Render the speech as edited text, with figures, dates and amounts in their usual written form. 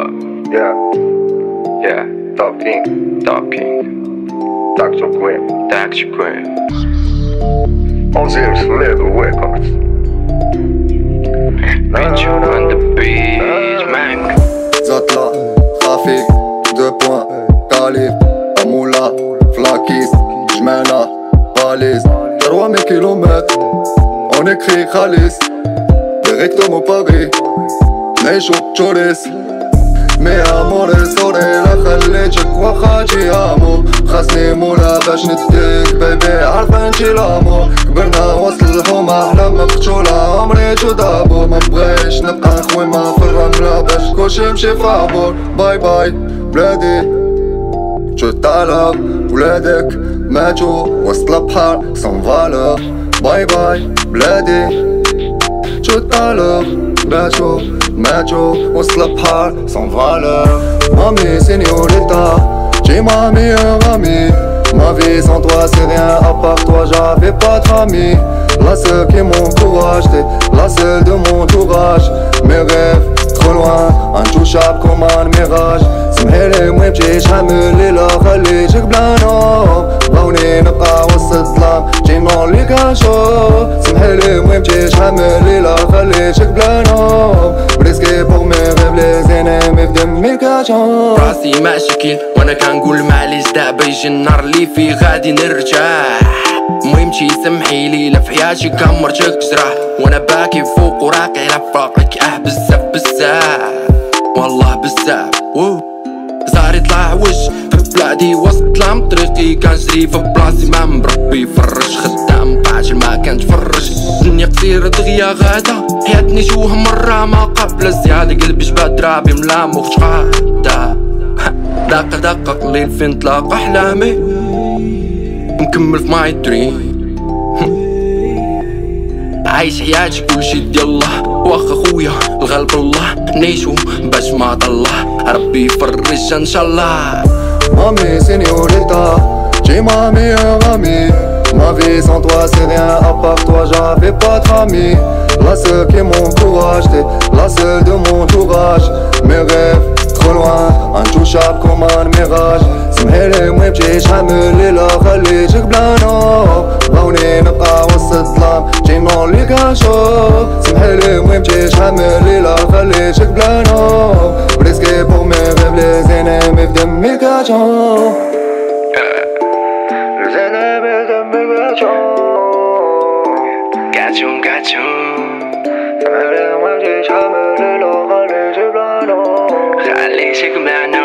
What? Yeah, Yeah, talking, tak so Queen. Queen. On Zeus Level Records. Bitch, you on the beach, man. Zatla, Rafik, 2 points, Calif, Amoula, Flakis, Jmena, Valise, 3 kilomètres, on écrit Khalis, directement Paris, نعيشو تشوريس مي اموري صوري لا خليتك واخا تجي امو خاصني مولا باش نديك بيبي عارفة انتي لامو كبرنا وسط الحومة احلام مقتولة عمري تدابو مبغيش نبقى خويمة في الرملة باش كلشي يمشي فابور باي باي بلادي جو طالب ولادك ماتو وسط البحر سون فالور باي باي بلادي جو طالب ماتو وسط البحر سون فالور Mami, señorita, tu es ma meilleure amie. Ma vie sans toi c'est rien, à part toi j'avais pas d'amis. La seule qui m'encourage, t'es la seule de mon entourage. Mes rêves, trop loin, intouchable comme un mirage. سمحيلي مبجيش حامل ليلة خليتك بلا نوم بغوني نبقى وسط الظلام جينا اللي كنشوف سمحيلي مبجيش حامل ليلة خليتك بلا نوم بريسكي بوغ مي غيف لي زينيمي في دمي كتشوف راسي مشاكل وانا كنقول معليش دابا يجي النهار اللي فيه غادي نرتاح المهم تي سمحيلي لا في حياتي كمرتك جراح وانا باكي فوق وراقي على فراقك بزاف والله بزاف زهري طلع وش في بلادي وسط لام طريقي كنجري في بلاصتي ما مربي فرش خدام قاعد ما كنتفرج الدنيا قصيرة دغيا غادا حياتني شوه مرة ما قبل الزيادة قلبي شبه درابي ملام وخش غادا دقق الليل فين تلاقى احلامي مكمل في ماي دريم عايش حياتي كلشي ديال الله واخا خويا الغالب الله نعيشو باش ما الله ربي يفرج ان شاء الله Mami, señorita, tu es ma meilleure amie. Ma vie sans toi c'est rien, à part toi j'avais pas d'amis. La seule qui m'encourage, t'es la seule de mon entourage. Mes rêves, trop loin, intouchable comme un mirage. سمحيلي مبجيش حامل ليلة خليتك بلا نوم بغوني نبقى وسط الظلام جينا اللي كنشوف سمحيلي مبجيش حامل ليلة خليتك بلا نوم بريسكي بوغ مي غيف لي زينيمي في دمي كتشوف زينيمي في دمي كتشوف سمحيلي مبجيش حامل ليلة خليتك بلا نوم خليتك معنا